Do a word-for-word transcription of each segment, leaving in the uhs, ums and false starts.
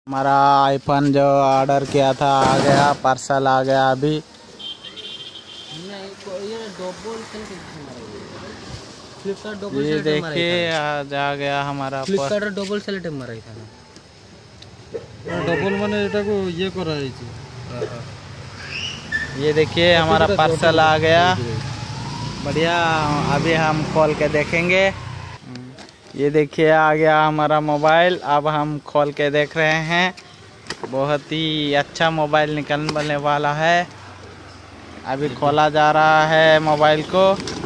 हमारा आईफोन जो ऑर्डर किया था आ गया, पार्सल आ गया अभी। ये देखिए आज आ गया हमारा फ्लिपकार्ट डबल सेलेक्ट मारा था ना डबल माने एटा को ये करा है। ये देखिए हमारा पार्सल आ गया, बढ़िया। अभी हम खोल के देखेंगे। ये देखिए आ गया हमारा मोबाइल, अब हम खोल के देख रहे हैं। बहुत ही अच्छा मोबाइल निकलने वाला है। अभी खोला जा रहा है मोबाइल को।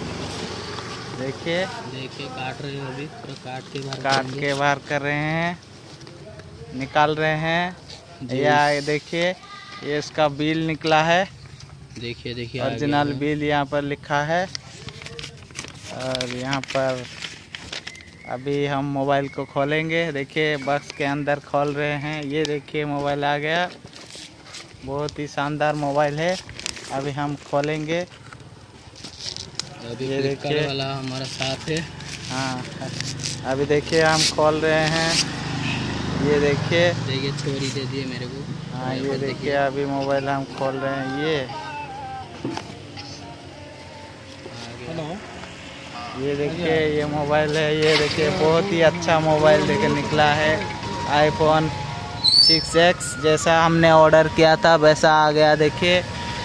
देखिए देखिए काट रहे हैं, अभी पूरा काट के बाहर काट के बाहर कर रहे हैं, निकाल रहे हैं। या देखिए ये इसका बिल निकला है। देखिए देखिए ओरिजिनल बिल यहाँ पर लिखा है। और यहाँ पर अभी हम मोबाइल को खोलेंगे। देखिए बक्स के अंदर खोल रहे हैं। ये देखिए मोबाइल आ गया, बहुत ही शानदार मोबाइल है। अभी हम खोलेंगे। अभी ये देखिए वाला हमारा साथ है। हाँ अभी देखिए हम खोल रहे हैं। ये देखिए देखिए छोरी दे दिए मेरे को। हाँ ये देखिए अभी मोबाइल हम खोल रहे हैं। ये हेलो ये देखिए ये मोबाइल है। ये देखिए बहुत ही अच्छा मोबाइल देखिए निकला है। आईफोन सिक्स एक्स जैसा हमने ऑर्डर किया था वैसा आ गया। देखिए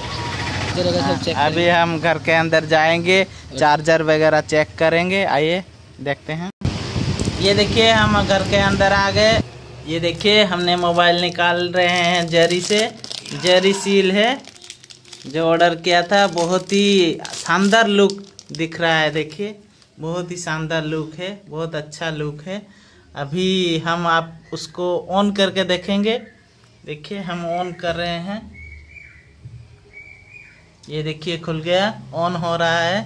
अभी हम घर के अंदर जाएंगे, चार्जर वगैरह चेक करेंगे। आइए देखते हैं। ये देखिए हम घर के अंदर आ गए। ये देखिए हमने मोबाइल निकाल रहे हैं जरी से। जरी सील है जो ऑर्डर किया था। बहुत ही शानदार लुक दिख रहा है। देखिए बहुत ही शानदार लुक है, बहुत अच्छा लुक है। अभी हम आप उसको ऑन करके देखेंगे। देखिए हम ऑन कर रहे हैं। ये देखिए खुल गया, ऑन हो रहा है।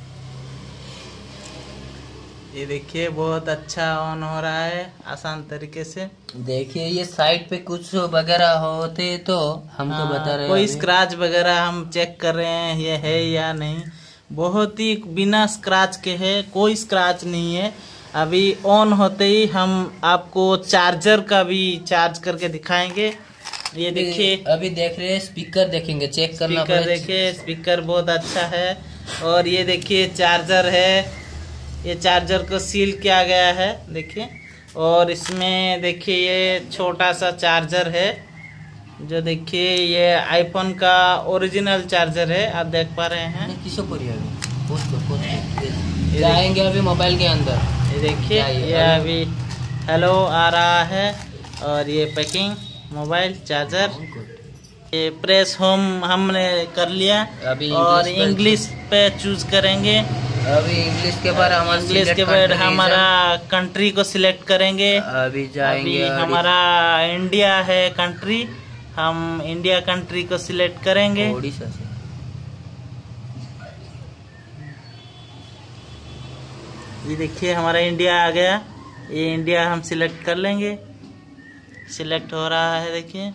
ये देखिए बहुत अच्छा ऑन हो रहा है आसान तरीके से। देखिए ये साइड पे कुछ वगैरह होते तो हमको हाँ, बता रहे हैं। कोई स्क्रैच वगैरह हम चेक कर रहे हैं ये है या नहीं। बहुत ही बिना स्क्रैच के है, कोई स्क्रैच नहीं है। अभी ऑन होते ही हम आपको चार्जर का भी चार्ज करके दिखाएंगे। ये देखिए अभी देख रहे हैं स्पीकर, देखेंगे चेक करना स्पीकर। देखिए स्पीकर बहुत अच्छा है। और ये देखिए चार्जर है। ये चार्जर को सील किया गया है देखिए। और इसमें देखिए ये छोटा सा चार्जर है जो देखिए ये आईफोन का ओरिजिनल चार्जर है, आप देख पा रहे हैं। किसको जाएंगे अभी मोबाइल के अंदर। ये देखिए ये अभी हेलो आ रहा है। और ये पैकिंग मोबाइल चार्जर। ये प्रेस होम हमने कर लिया। अभी और इंग्लिश पे चूज करेंगे। अभी इंग्लिश के बाद हमारा इंग्लिश के बाद हमारा कंट्री को सिलेक्ट करेंगे। अभी जाएंगे। अभी हमारा इंडिया है कंट्री, हम इंडिया कंट्री को सिलेक्ट करेंगे। ओडिशा से ये देखिए हमारा इंडिया आ गया। ये इंडिया हम सिलेक्ट कर लेंगे। सिलेक्ट हो रहा है देखिए।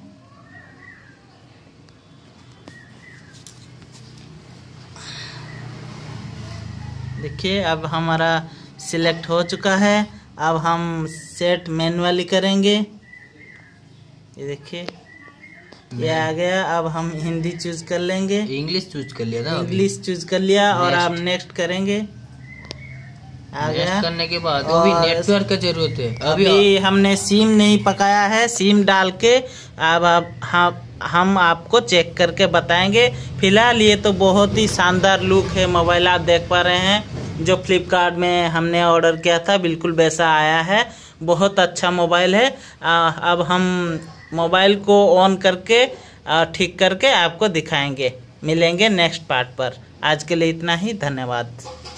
देखिए अब हमारा सिलेक्ट हो चुका है। अब हम सेट मैनुअली करेंगे। ये देखिए ये आ गया। अब हम हिंदी चूज कर लेंगे। इंग्लिश चूज कर लिया था। इंग्लिश चूज कर लिया और अब नेक्स्ट करेंगे। आ गया। करने के बाद अभी नेटवर्क की जरूरत है। अभी, अभी हमने सिम नहीं पकाया है, सिम डाल के अब अब हम हम आपको चेक करके बताएंगे। फिलहाल ये तो बहुत ही शानदार लुक है मोबाइल, आप देख पा रहे हैं। जो फ्लिपकार्ट में हमने ऑर्डर किया था बिल्कुल वैसा आया है। बहुत अच्छा मोबाइल है। आ, अब हम मोबाइल को ऑन करके ठीक करके आपको दिखाएंगे। मिलेंगे नेक्स्ट पार्ट पर। आज के लिए इतना ही, धन्यवाद।